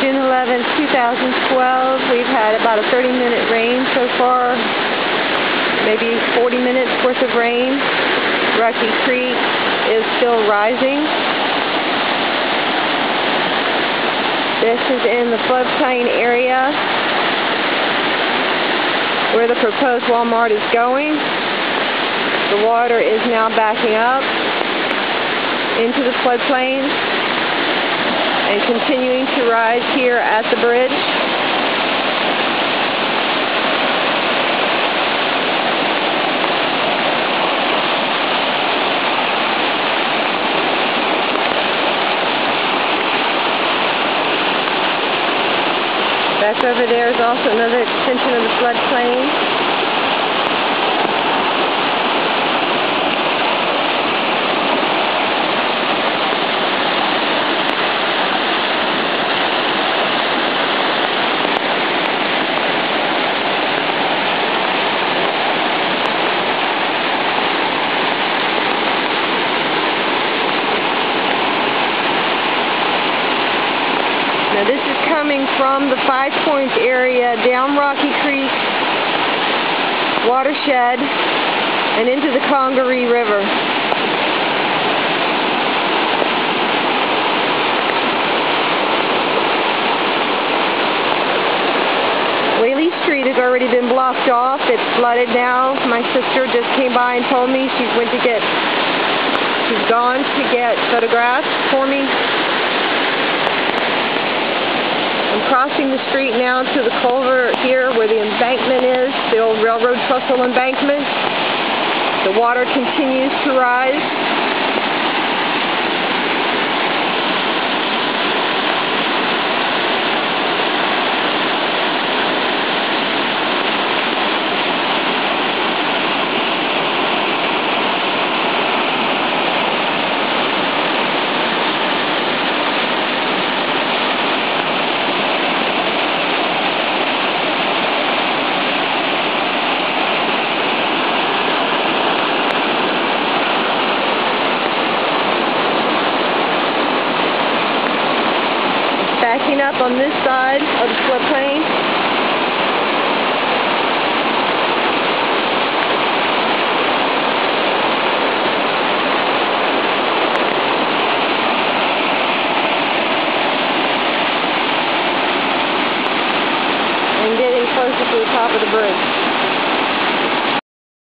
June 11th, 2012. We've had about a 30-minute rain so far, maybe 40 minutes worth of rain. Rocky Creek is still rising. This is in the floodplain area where the proposed Walmart is going. The water is now backing up into the floodplain and continuing to rise here at the bridge. Back over there is also another extension of the floodplain. Now this is coming from the 5 Points area, down Rocky Creek, Watershed, and into the Congaree River. Whaley Street has already been blocked off. It's flooded now. My sister just came by and told me she's gone to get photographs for me. I'm crossing the street now to the culvert here where the embankment is, the old railroad trestle embankment. The water continues to rise. Backing up on this side of the floodplain.